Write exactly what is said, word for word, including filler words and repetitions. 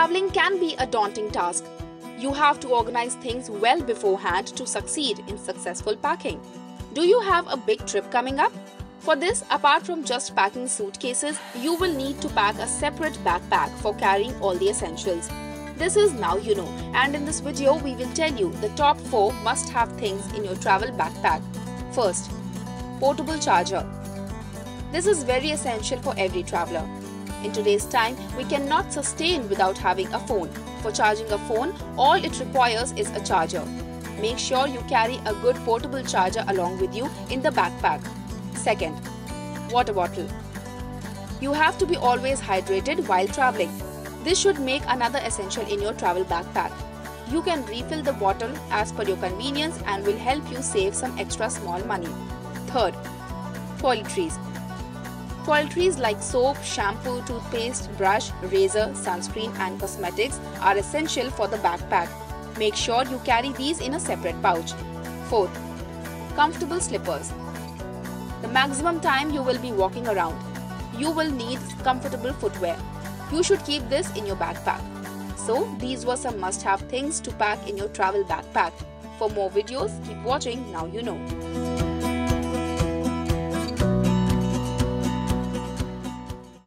Traveling can be a daunting task. You have to organize things well beforehand to succeed in successful packing. Do you have a big trip coming up? For this, apart from just packing suitcases, you will need to pack a separate backpack for carrying all the essentials. This is Now You Know, and in this video we will tell you the top four must-have things in your travel backpack. First, portable charger. This is very essential for every traveler. In today's time, we cannot sustain without having a phone. For charging a phone, all it requires is a charger. Make sure you carry a good portable charger along with you in the backpack. Second, water bottle. You have to be always hydrated while traveling. This should make another essential in your travel backpack. You can refill the bottle as per your convenience and will help you save some extra small money. Third, toiletries. Toiletries like soap, shampoo, toothpaste, brush, razor, sunscreen and cosmetics are essential for the backpack. Make sure you carry these in a separate pouch. Fourth, comfortable slippers. The maximum time you will be walking around, you will need comfortable footwear. You should keep this in your backpack. So, these were some must-have things to pack in your travel backpack. For more videos, keep watching Now You Know.